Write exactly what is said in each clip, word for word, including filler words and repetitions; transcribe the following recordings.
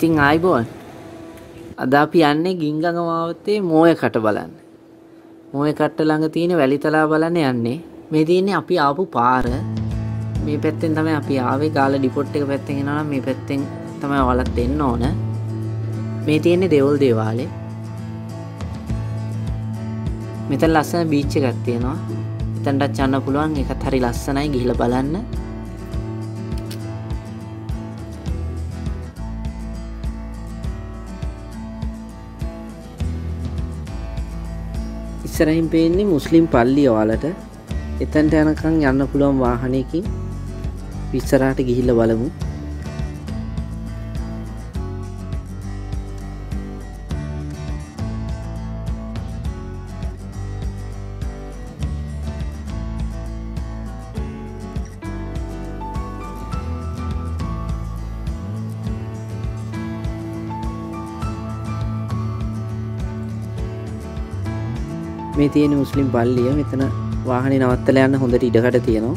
ඉතින් ආයිබෝන්. අද අපි යන්නේ ගිංගඟ මාවතේ මෝය කට බලන්න. මෝය කට ළඟ තියෙන වැලිතලා බලන්න යන්නේ. මේ තියෙන්නේ අපි ආපු පාර. මේ පැත්තෙන් තමයි අපි ආවේ. ගාල්ල ඩිපොට් එක පැත්තෙන් එනවා නම් මේ පැත්තෙන් තමයි ඔයාලත් එන්න ඕන. මේ තියෙන්නේ දෙවොල් දේවාලේ. මෙතන ලස්සන බීච් එකක් තියෙනවා. එතනටත් යන්න පුළුවන්. ඒකත් හරි ලස්සනයි. ගිහිල්ලා බලන්න. ඉස්සරහින් පේන්නේ මුස්ලිම් පල්ලිය ඔයාලට. එතනට යනකම් යන්න පුළුවන් වාහනයකින්. ඉස්සරහට ගිහිල්ලා බලමු. මේ තියෙන මුස්ලිම් පල්ලිය. මෙතන වාහනේ නවත්තලා යන්න හොඳට ඉඩකඩ තියෙනවා.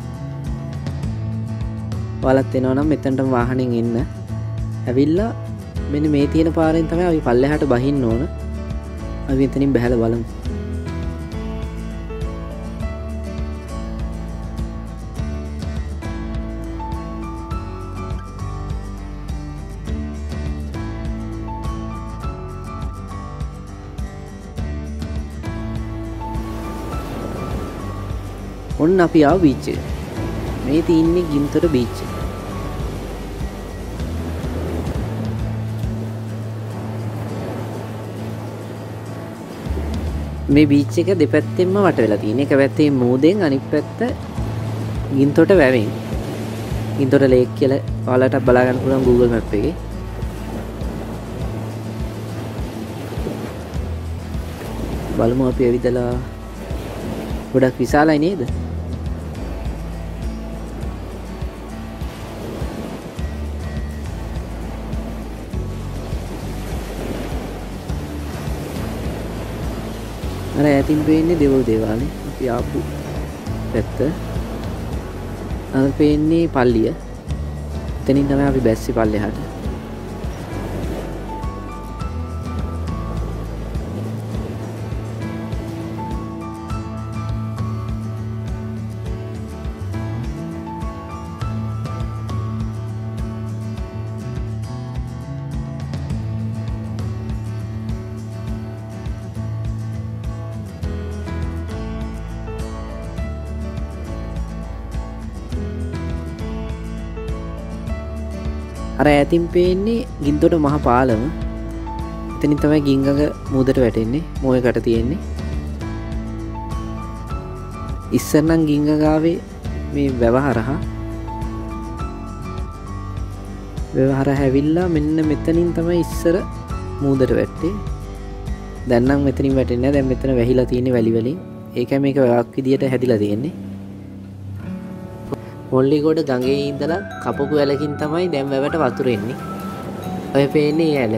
ඔයාලත් එනවා නම් මෙතනටම වාහනෙන් එන්න. ඇවිල්ලා මෙන්න මේ තියෙන පාරෙන් තමයි අපි පල්ලෙහාට බහින්න ඕන. අපි මෙතනින් බහැලා බලමු. ඔන්න අපි ආව බීච් එක. මේ තියෙන්නේ ගින්තොට බීච් එක. මේ බීච් එක දෙපැත්තෙන්ම වට වෙලා තියෙන. එක පැත්තේ මූදෙන් අනිත් පැත්ත ගින්තොට වැවෙන්. ගින්තොට ලේක් කියලා ඔයාලට බලා ගන්න පුළුවන් Google Map එකේ. බලමු අපි ඇවිදලා. ගොඩක් විශාලයි නේද? අර ඈතින් පේන්නේ දෙවොල් දේවාලේ. අපි ආපු පැත්ත. අර පේන්නේ පල්ලිය. එතනින් තමයි අපි බැස්සේ පල්ලෙහාට. අර ඈතින් පේන්නේ ගින්තොට මහ පාලම. එතනින් තමයි ගිංගඟ මූදට වැටෙන්නේ. මෝයකට තියෙන්නේ. ඉස්සර නම් ගිංගඟ ආවේ මේ වැව හරහා. වැව හරහා ඇවිල්ලා මෙන්න මෙතනින් තමයි ඉස්සර මූදට වැට්ටේ. දැන් නම් මෙතනින් වැටෙන්නේ නැහැ. දැන් මෙතන වැහිලා තියෙන්නේ වැලි වලින්. ඒකයි මේක වැවක් විදියට හැදිලා තියෙන්නේ. මොල්ලිගොඩ ගඟේ ඉඳලා කපපු වැලකින් තමයි දැන් වැවට වතුර එන්නේ. ඔය පේන්නේ ඇල.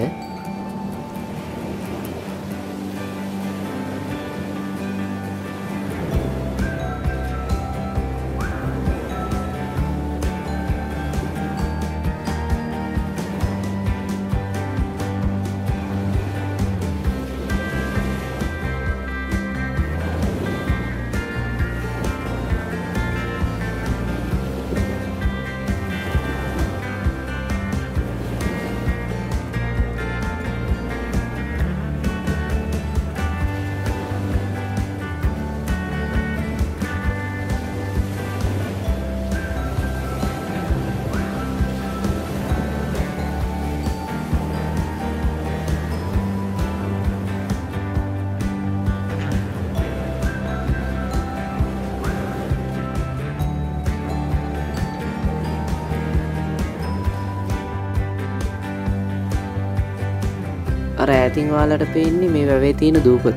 අර ඈතින් ඔයාලට පේන්නේ මේ වැවේ තියෙන දූපත.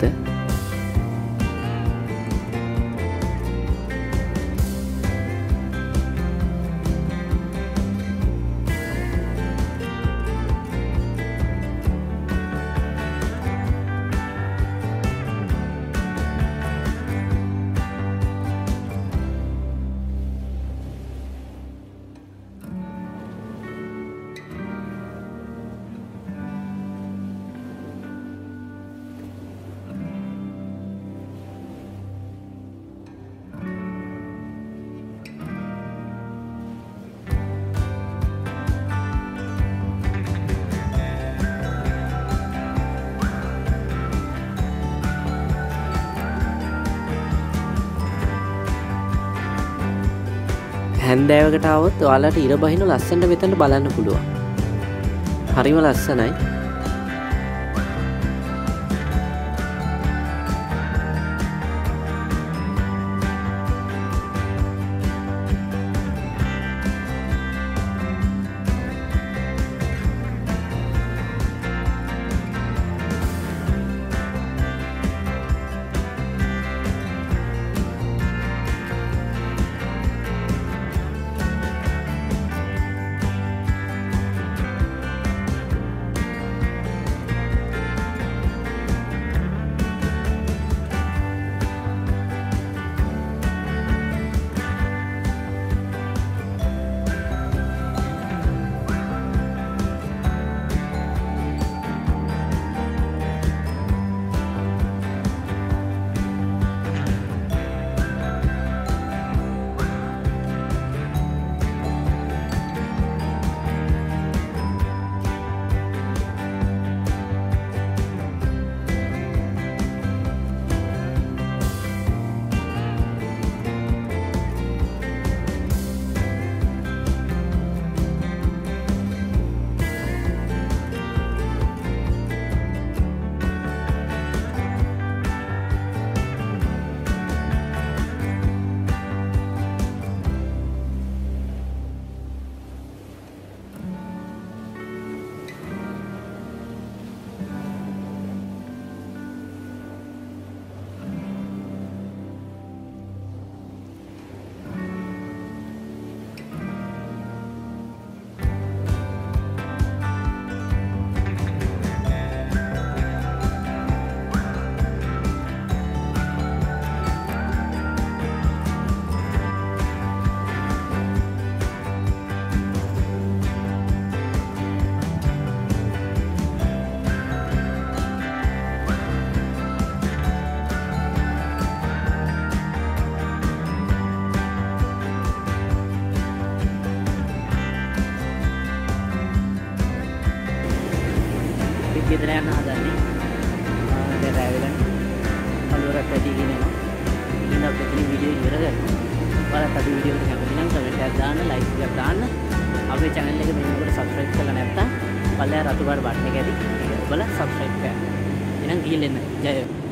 හැන්දෑවකට આવොත් ඔයාලට ඉර බහින ලස්සනට මෙතනට බලන්න පුළුවන්. හරිම ලස්සනයි. ගෙදර යන්න හදන්නේ. දැන් රැ වෙලා කලුවරක් ඇටි කියනවා. ඉතින් අපි මේ වීඩියෝ ඉවර කරනවා. ඔයාලත් අපි වීඩියෝ එක කැමති නම් කමෙන්ට් එකක් දාන්න, ලයික් එකක් දාන්න. අපේ channel එක මෙන්නකොට subscribe කරලා නැත්නම් පල්ලෙහා රතු පාට බටන් එක ඇති. ඒක ඔබලා subscribe කරන්න. එහෙනම් ගිහින් එන්න. ජය